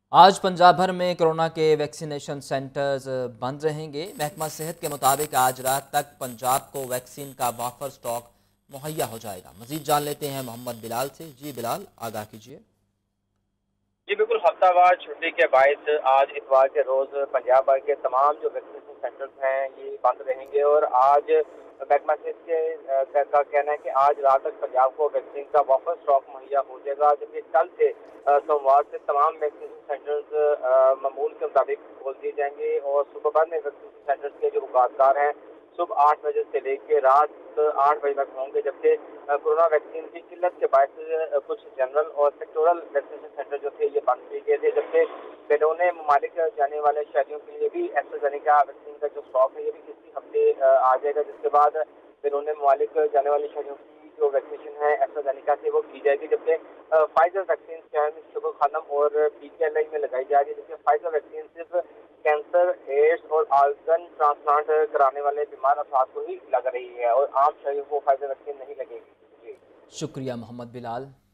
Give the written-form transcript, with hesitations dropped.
आज पंजाब भर में कोरोना के वैक्सीनेशन सेंटर्स बंद रहेंगे। महकमा सेहत के मुताबिक आज रात तक पंजाब को वैक्सीन का वाफर स्टॉक मुहैया हो जाएगा। मजीद जान लेते हैं मोहम्मद बिलाल से। जी बिलाल, आगाह कीजिए। जी बिल्कुल, हफ्तावार छुट्टी के बायस आज इतवार के रोज पंजाब भर के तमाम जो वैक्सीनेशन सेंटर्स हैं ये बंद रहेंगे और आज महकमा सेहत का कहना है कि आज रात तक पंजाब को वैक्सीन का वापस स्टॉक मुहैया हो जाएगा, जबकि कल से सोमवार से तमाम वैक्सीनेशन सेंटर्स मामूल के मुताबिक खोल दिए जाएंगे और सुबह भर में वैक्सीनेशन सेंटर्स के जो दुकानदार हैं सुबह 8 बजे से लेकर रात 8 बजे तक होंगे, जबकि कोरोना वैक्सीन की किल्लत के बायस कुछ जनरल और सेक्टोरल वैक्सीनेशन सेंटर जो थे ये बंद किए गए थे, जबकि बैरून ममालिक जाने वाले शहरियों के लिए भी एस्ट्राजेनेका वैक्सीन का जो स्टॉक है ये भी इसी हफ्ते आ जाएगा, जिसके बाद बैरून ममालिक जाने वाले शहरियों की जो वैक्सीनेशन है एस्ट्राजेनेका से वो की जाएगी, जबकि फाइजर वैक्सीन शहर में शुगर खानम और पीजीआई में लगाई जा रही है, जबकि फाइजर वैक्सीन सिर्फ कैंसर, एड्स और आर्गन ट्रांसप्लांट कराने वाले बीमार अफराद को ही लग रही है और आम शहरियों को फाइजर वैक्सीन नहीं लगेगी। जी शुक्रिया मोहम्मद बिलाल।